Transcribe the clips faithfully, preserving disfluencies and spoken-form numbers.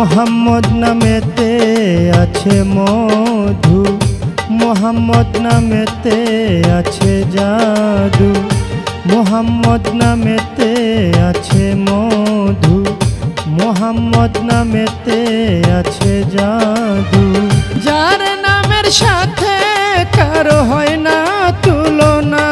মোহাম্মদ নামেতে আছে মধু, মোহাম্মদ নামেতে আছে জাদু, মোহাম্মদ নামেতে আছে মধু, মোহাম্মদ নামেতে আছে জাদু। যার নামের সাথে কারো হয় না তুলনা,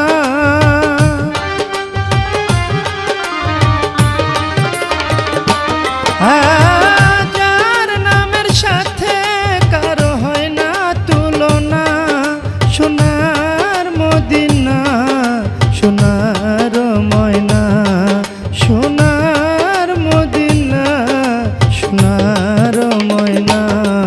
যার নামের সাথে কারো হয় না তুলনা। সোনার মদিনা সোনার ময়না, সোনার মদিনা সোনার ময়না।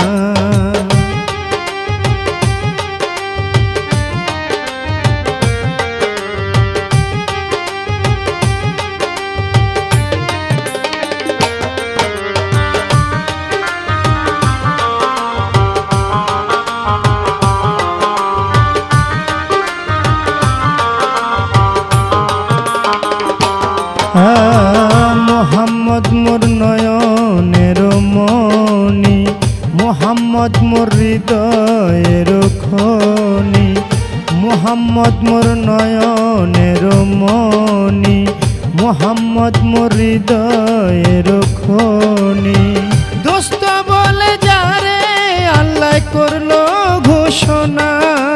মোহাম্মদ মোর নয়নের মণি, মোহাম্মদ মোর হৃদয়ের খনি, মোহাম্মদ মোর নয়নের মণি, মোহাম্মদ মোর হৃদয়ের খনি। দোস্ত বলে যারে আল্লাহ করলো ঘোষণা,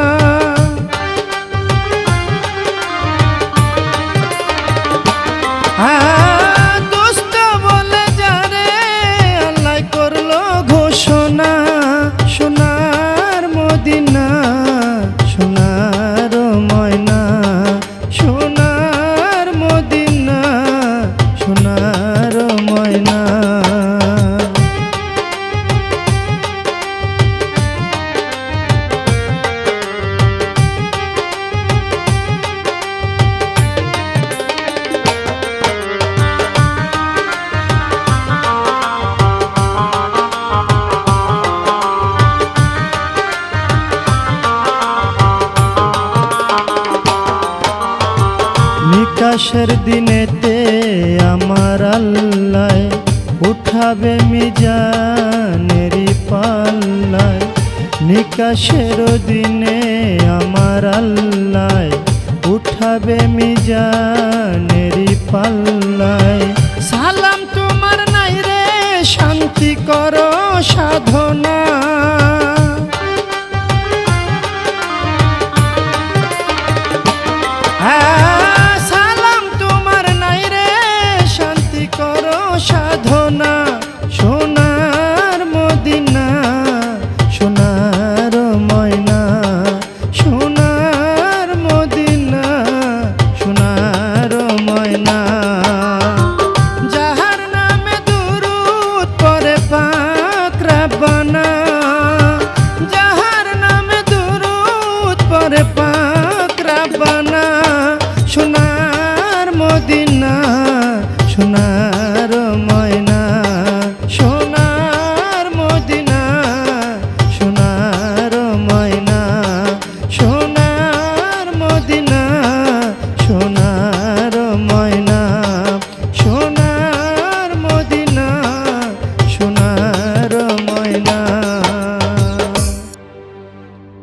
দোস্ত বলে যারে আল্লাহ করলো ঘোষণা। সোনার মদিনা সোনার ময়না, সোনার মদিনা সোনার ময়না। নিকাশের দিনেতে আমার আল্লাহ উঠাবে মিজানেরি পাল্লায়, নিকাশের দিনে আমার আল্লাহ উঠাবে মিজানেরি পাল্লায়। সালাম তোমার নাই রে শান্তি করো সাধনা, সালাম তোমার নাই রে শান্তি করো সাধনা।